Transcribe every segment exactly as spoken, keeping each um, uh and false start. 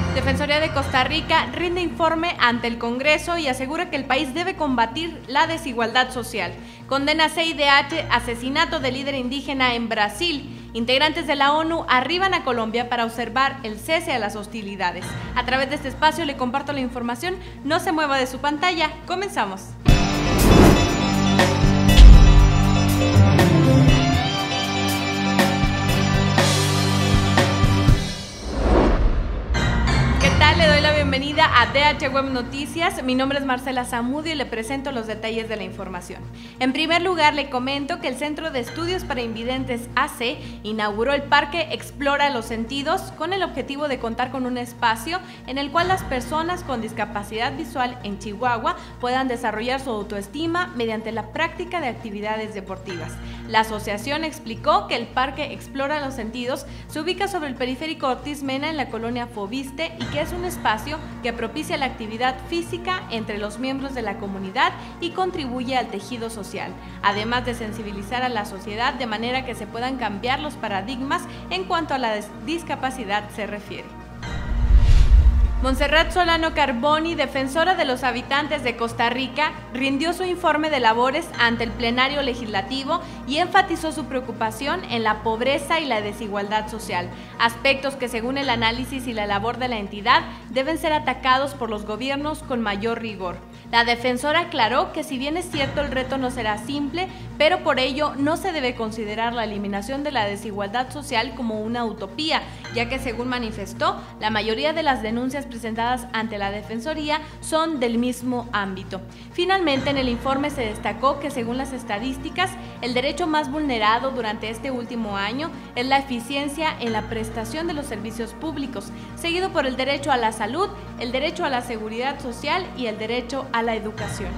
Defensoría de Costa Rica rinde informe ante el Congreso y asegura que el país debe combatir la desigualdad social. Condena C I D H asesinato de líder indígena en Brasil. Integrantes de la ONU arriban a Colombia para observar el cese a las hostilidades. A través de este espacio le comparto la información. No se mueva de su pantalla. Comenzamos. Le doy la bienvenida a D H Web Noticias. Mi nombre es Marcela Zamudio y le presento los detalles de la información. En primer lugar, le comento que el Centro de Estudios para Invidentes A C inauguró el Parque Explora los Sentidos con el objetivo de contar con un espacio en el cual las personas con discapacidad visual en Chihuahua puedan desarrollar su autoestima mediante la práctica de actividades deportivas. La asociación explicó que el Parque Explora los Sentidos se ubica sobre el periférico Ortiz Mena en la colonia Fobiste y que es un espacio que propicia la actividad física entre los miembros de la comunidad y contribuye al tejido social, además de sensibilizar a la sociedad de manera que se puedan cambiar los paradigmas en cuanto a la discapacidad se refiere. Montserrat Solano Carboni, defensora de los habitantes de Costa Rica, rindió su informe de labores ante el plenario legislativo y enfatizó su preocupación en la pobreza y la desigualdad social, aspectos que según el análisis y la labor de la entidad deben ser atacados por los gobiernos con mayor rigor. La defensora aclaró que si bien es cierto el reto no será simple, pero por ello no se debe considerar la eliminación de la desigualdad social como una utopía, ya que según manifestó, la mayoría de las denuncias presentadas ante la Defensoría son del mismo ámbito. Finalmente, en el informe se destacó que según las estadísticas, el derecho más vulnerado durante este último año es la eficiencia en la prestación de los servicios públicos, seguido por el derecho a la salud, el derecho a la seguridad social y el derecho a la educación.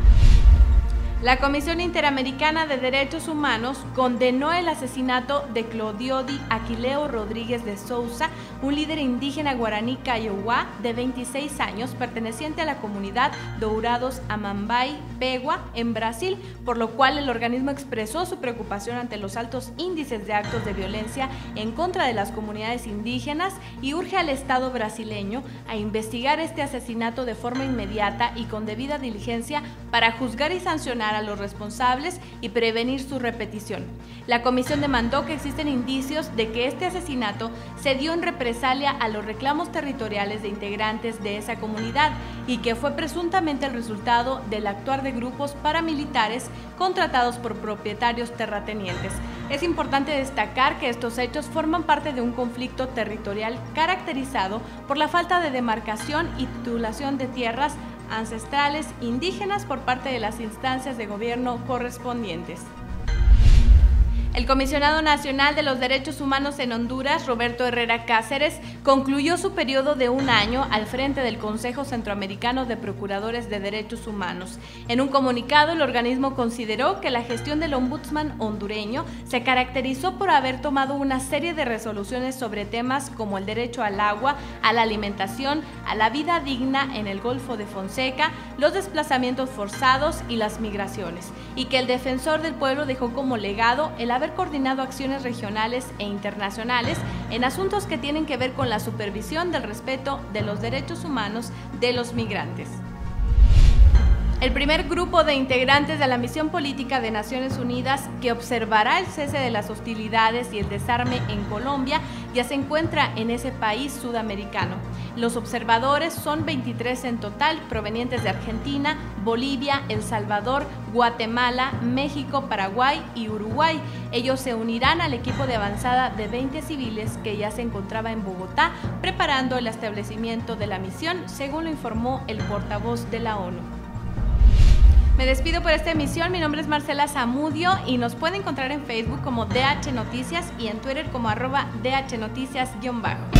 La Comisión Interamericana de Derechos Humanos condenó el asesinato de Clodiody Aquileo Rodríguez de Souza, un líder indígena guaraní Kaiowá de veintiséis años, perteneciente a la comunidad Dourados Amambay Pegua en Brasil, por lo cual el organismo expresó su preocupación ante los altos índices de actos de violencia en contra de las comunidades indígenas y urge al Estado brasileño a investigar este asesinato de forma inmediata y con debida diligencia para juzgar y sancionar a los responsables y prevenir su repetición. La comisión demandó que existen indicios de que este asesinato se dio en represalia a los reclamos territoriales de integrantes de esa comunidad y que fue presuntamente el resultado del actuar de grupos paramilitares contratados por propietarios terratenientes. Es importante destacar que estos hechos forman parte de un conflicto territorial caracterizado por la falta de demarcación y titulación de tierras ancestrales indígenas por parte de las instancias de gobierno correspondientes. El Comisionado Nacional de los Derechos Humanos en Honduras, Roberto Herrera Cáceres, concluyó su periodo de un año al frente del Consejo Centroamericano de Procuradores de Derechos Humanos. En un comunicado, el organismo consideró que la gestión del ombudsman hondureño se caracterizó por haber tomado una serie de resoluciones sobre temas como el derecho al agua, a la alimentación, a la vida digna en el Golfo de Fonseca, los desplazamientos forzados y las migraciones, y que el defensor del pueblo dejó como legado el haber coordinado acciones regionales e internacionales en asuntos que tienen que ver con la supervisión del respeto de los derechos humanos de los migrantes. El primer grupo de integrantes de la misión política de Naciones Unidas que observará el cese de las hostilidades y el desarme en Colombia ya se encuentra en ese país sudamericano. Los observadores son veintitrés en total, provenientes de Argentina, Bolivia, El Salvador, Guatemala, México, Paraguay y Uruguay. Ellos se unirán al equipo de avanzada de veinte civiles que ya se encontraba en Bogotá preparando el establecimiento de la misión, según lo informó el portavoz de la ONU. Me despido por esta emisión, mi nombre es Marcela Zamudio y nos puede encontrar en Facebook como D H Noticias y en Twitter como arroba D H Noticias guión bajo.